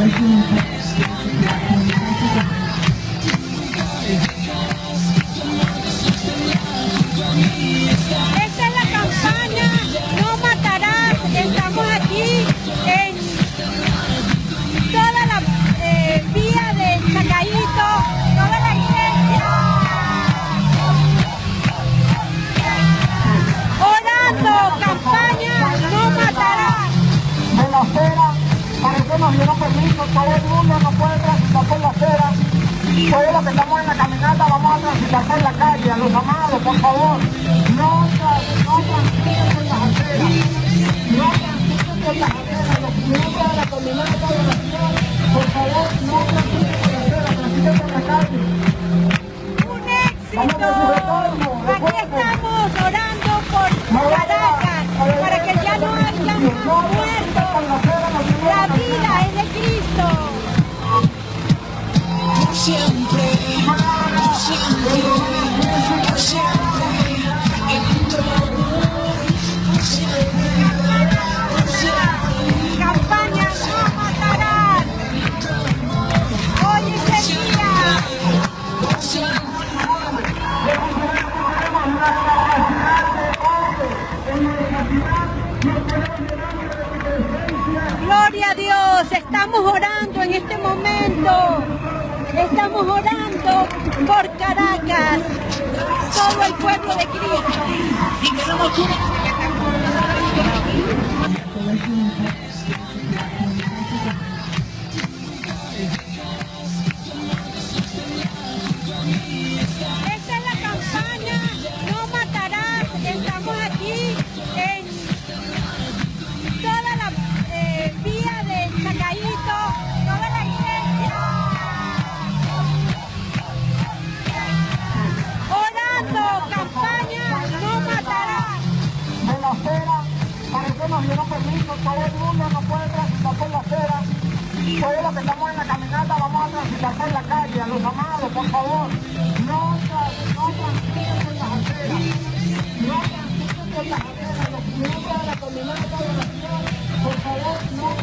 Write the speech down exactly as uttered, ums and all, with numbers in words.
Esta es la campaña No Matarás. Estamos aquí en toda la eh, vía de Chacaíto, toda la iglesia, orando, campaña No Matarás. De la acera, para que nos dieron permiso, todo el mundo no puede transitar por la acera. Todos los que estamos en la caminata vamos a transitar por la calle. A los amados, por favor, no, no transiten por las aceras, no transiten por las aceras. Los miembros de la caminata de la ciudad, por favor, no transiten por la acera, transiten por la calle. Un éxito. Aquí estamos orando por Caracas, para que ya no haya muertos. La vida es de Cristo. Siempre, siempre, siempre, en todo, siempre, siempre. Campaña No Matarás. Hoy es el día. Gloria a Dios, estamos orando en este momento. Estamos orando por Caracas, todo el pueblo de Cristo. Y queremos una Esta es la campaña No Matarás. Estamos aquí en toda la eh, vía de Chacaíto, toda la iglesia, orando, campaña No Matarás. De la acera, para que nos dieron permiso, todo el mundo no puede transitar por la acera. Todos los que estamos en la caminata vamos a transitar por la calle. A los amados, por favor, no, no transiten por las aceras, no transiten por las aceras. Los miembros de la caminata de la ciudad, por favor, no